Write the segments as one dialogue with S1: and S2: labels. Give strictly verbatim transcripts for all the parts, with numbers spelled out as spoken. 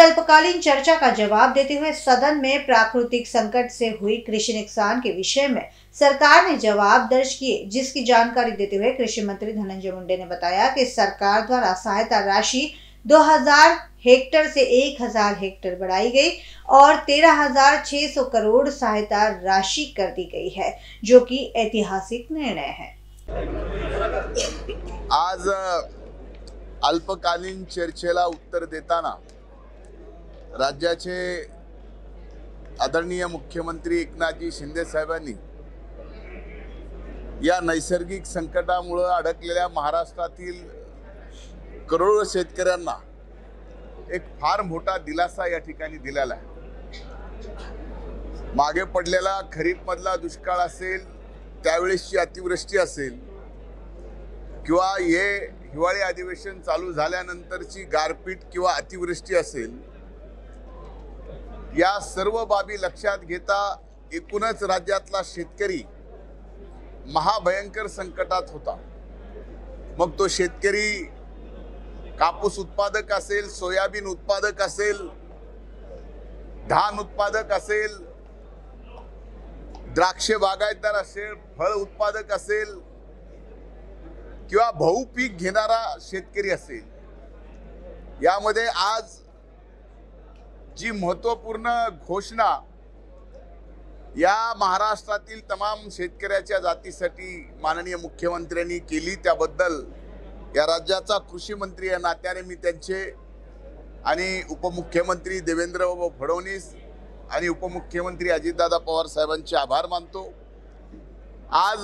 S1: अल्पकालीन चर्चा का जवाब देते हुए सदन में प्राकृतिक संकट से हुई कृषि नुकसान के विषय में सरकार ने जवाब दर्ज किए, जिसकी जानकारी देते हुए कृषि मंत्री धनंजय मुंडे ने बताया कि सरकार द्वारा सहायता राशि दो हज़ार हेक्टेयर से एक हज़ार हेक्टेयर बढ़ाई गई और तेरह हज़ार छह सौ करोड़ सहायता राशि कर दी गई है, जो कि ऐतिहासिक निर्णय है।
S2: आज अल्पकालीन चर्चेला उत्तर देताना राज्याचे आदरणीय मुख्यमंत्री एकनाथजी शिंदे साहेबांनी या नैसर्गिक संकटामुळे अडकलेल्या महाराष्ट्रातील करोडो शेतकऱ्यांना एक फार मोठा दिलासा या ठिकाणी दिलेला आहे। मागे पडलेला खरीप मधला दुष्काळ असेल, त्यावेळेसची अतिवृष्टी असेल किंवा हे हिवाळी अधिवेशन चालू झाल्यानंतरची गारपीट किंवा अतिवृष्टी असेल, या सर्व बाबी लक्षात घेता एकूणच राज्यातला शेतकरी महाभयंकर संकटात होता। मग तो शेतकरी कापूस उत्पादक असेल, सोयाबीन उत्पादक असेल, धान उत्पादक असेल, द्राक्ष बागायतदार असेल, फळ उत्पादक असेल किंवा बहुपीक घेणारा शेतकरी असेल, यामध्ये आज जी महत्त्वपूर्ण घोषणा या महाराष्ट्रातील तमाम शेतकऱ्याच्या जातीसाठी माननीय मुख्यमंत्र्यांनी केली, त्याबद्दल या राज्याचा कृषी मंत्री या नात्याने मी त्यांचे आणि उपमुख्यमंत्री देवेंद्र फडणवीस आणि उपमुख्यमंत्री अजितदादा पवार साहेबांचे आभार मानतो। आज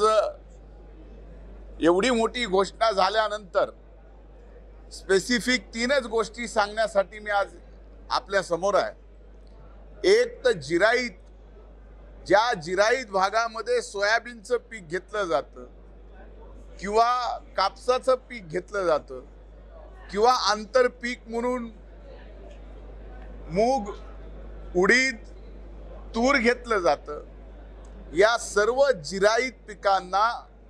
S2: एवढी मोठी घोषणा झाल्यानंतर स्पेसिफिक तीनच गोष्टी सांगण्यासाठी मी आज आपल्या समोर आहे। एक तर जिराईत, ज्या जिराईत भागामध्ये सोयाबीनचं पीक घेतलं जातं किंवा कापसाचं पीक घेतलं जातं किंवा आंतरपीक म्हणून मूग, उडीद, तूर घेतलं जातं, या सर्व जिराईत पिकांना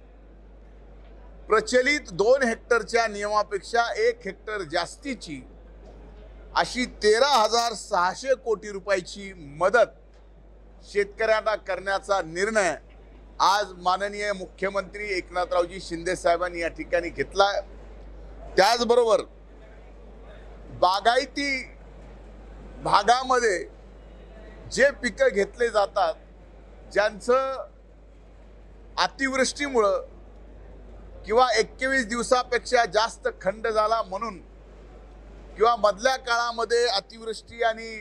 S2: प्रचलित दोन हेक्टरच्या नियमापेक्षा एक हेक्टर जास्तीची अशी तेरा हजार सहाशे कोटी रुपयाची मदत शेतकऱ्यांना करण्याचा निर्णय आज माननीय मुख्यमंत्री एकनाथरावजी शिंदे साहेबांनी या ठिकाणी घेतला। त्याचबरोबर बागायती भागामध्ये जे पिकं घेतले जातात, ज्यांचं अतिवृष्टीमुळे किंवा एकवीस दिवसापेक्षा जास्त खंड झाला म्हणून किंवा मधल्या काळामध्ये अतिवृष्टी आणि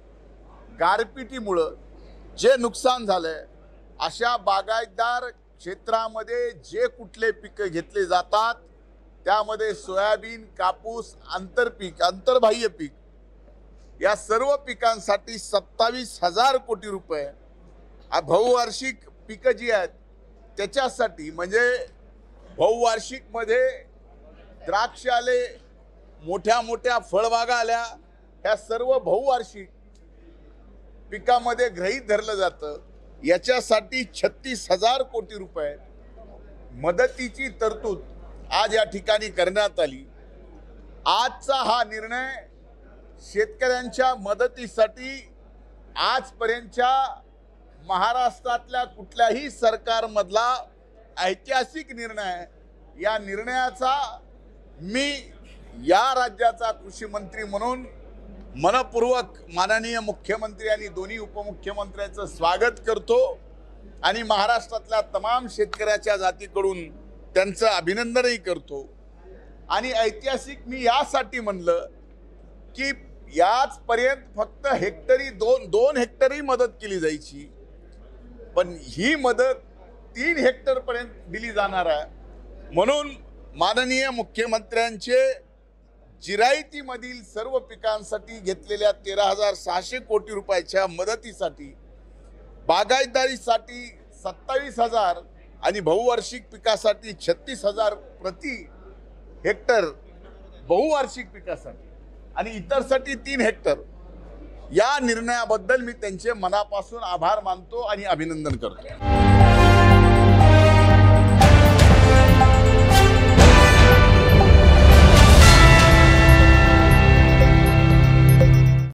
S2: गारपिटीमुळे जे नुकसान झालंय, अशा बागायतदार क्षेत्रामध्ये जे कुठले पिकं घेतले जातात त्यामध्ये सोयाबीन, कापूस, आंतरपीक, आंतरबाह्य पीक या सर्व पिकांसाठी सत्तावीस हजार कोटी रुपये बहुवार्षिक पिकं जी आहेत त्याच्यासाठी, म्हणजे बहुवार्षिक मध्ये द्राक्ष आले, मोठ्या मोठ्या फळबागा आल्या, ह्या सर्व बहुवार्षिक पिकामध्ये गृहीत धरलं जातं। याच्यासाठी छत्तीस हजार कोटी रुपये मदतीची तरतूद आज या ठिकाणी करण्यात आली। आजचा हा निर्णय शेतकऱ्यांच्या मदतीसाठी आजपर्यंतच्या महाराष्ट्रातल्या कुठल्याही सरकारमधला ऐतिहासिक निर्णय। या निर्णयाचा मी या राज्याचा कृषी मंत्री म्हणून मनपूर्वक माननीय मुख्यमंत्री आणि दोन्ही उपमुख्यमंत्र्यांचं स्वागत करतो आणि महाराष्ट्रातल्या तमाम शेतकऱ्याच्या जातीकडून त्यांचं अभिनंदनही करतो। आणि ऐतिहासिक मी यासाठी म्हणलं की याचपर्यंत फक्त हेक्टरी दोन दोन हेक्टरी मदत केली जायची, पण ही मदत तीन हेक्टर पर्यंत दिली जाणार आहे। म्हणून माननीय मुख्यमंत्र्यांचे जिरायतीमधील सर्व पिकांसाठी घेतलेल्या तेरा हजार सहाशे कोटी रुपयाच्या मदतीसाठी, बागायतदारीसाठी सत्तावीस हजार आणि बहुवार्षिक पिकासाठी छत्तीस हजार प्रति हेक्टर बहुवार्षिक पिकासाठी आणि इतरसाठी तीन हेक्टर, या निर्णयाबद्दल मी त्यांचे मनापासून आभार मानतो आणि अभिनंदन करतो।